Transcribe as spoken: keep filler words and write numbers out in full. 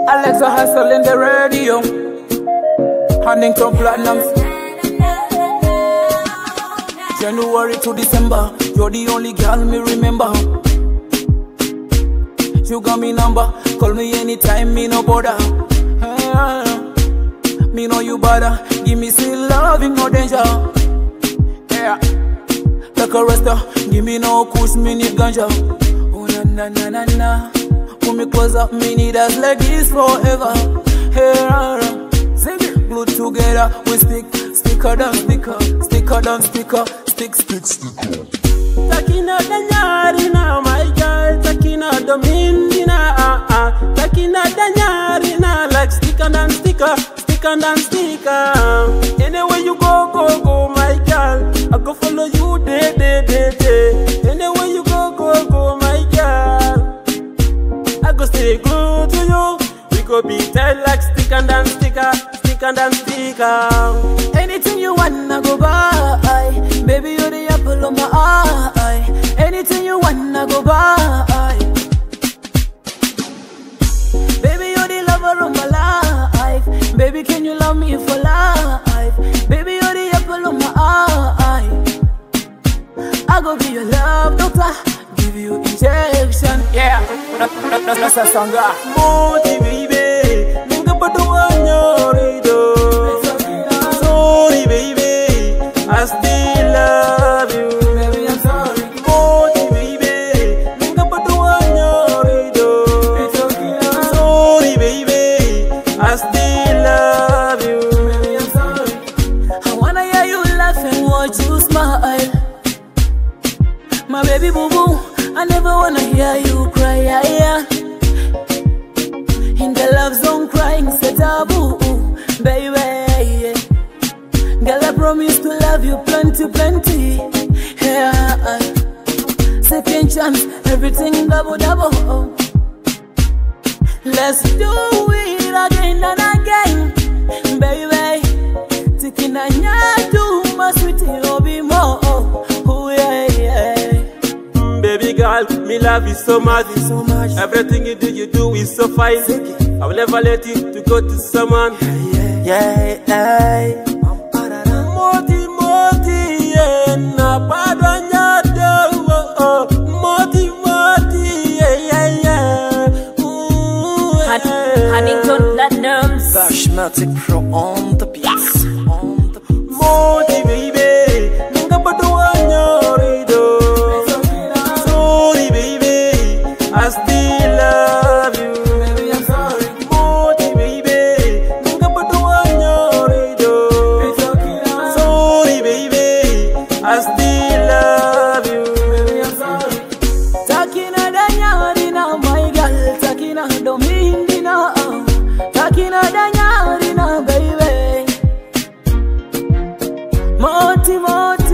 Alexa Hustle in the radio. Huntington Platinums. January to December, you're the only girl me remember. You got me number, call me anytime, me no bother. Hey, me know you bother, give me still loving, no danger. Yeah, like a rasta, give me no kush, me need ganja. Oh na na na na na, pull me closer, me need us like this forever. Hey, sing it, glued together, we stick, sticker down sticker, sticker down sticker, stick, stick, sticker. Takina danyari na my girl, takina domindina ah ah. Takina danyari na like sticker and sticker, sticker and sticker. Anywhere you go, go, go, my girl. I go follow you day, day, day, day. Anywhere you go, go, go, my girl. I go stay glued to you. We go be tight like sticker and sticker, sticker and sticker. Anything you wanna go buy, baby you're the apple of my eye. Anything you wanna go buy, baby you're the lover of my life. Baby can you love me for life? Baby you're the apple of my eye. I go be your love doctor, give you injection. Yeah, that's a song. Moti baby, nunca puedo añorido. Sorry baby, I still love you. Baby I'm sorry. Moti baby, nunca puedo añorido. It's okay. Sorry baby, I still love you. Baby I'm sorry. I wanna hear you laugh and watch you smile. My baby boo boo, I never wanna hear you cry, yeah, yeah. In the love zone crying, it's a taboo, baby, yeah. Girl, I promise to love you plenty, plenty, yeah. Second chance, everything double, double. Let's do it again and again, baby. Taking a nyadu, my sweetie, obi mo, oh, yeah, yeah. Baby girl, me love you so much, So much. Everything you do, you do is so fine. I will never let you to go to someone. Yeah, Yeah, yeah. Moti, moti, yeah, na padanya do, oh, oh. Moti, moti, yeah, yeah, yeah. Ooh, yeah. Huntington Platinums. Bashmatic Pro on the beats. On the beats. Moti, baby, nunca puedo añorido. Sorry, baby, I still love you. Baby, I'm sorry. Moti, baby, nunca puedo añorido. It's okay now. Sorry, baby, I still love you. Baby, I'm sorry. Takina danyari na my girl. Takina domindi na. Takina danyari na baby. Moti, moti.